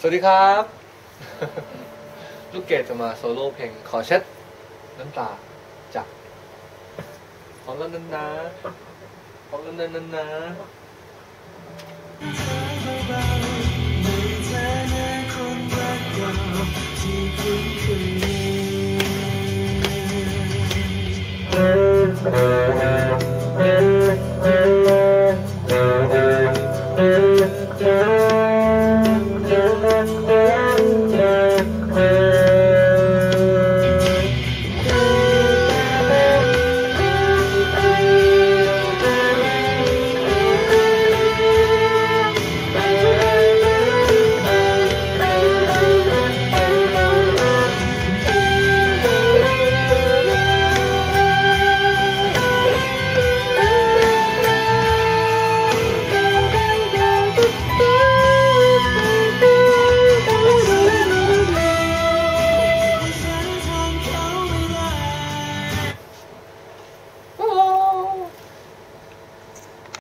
วัสดีครับลูกเกดจะมาโซโล่เพลงขอเช็ดน้ำตาจากของเรานันนะของเรานันนะ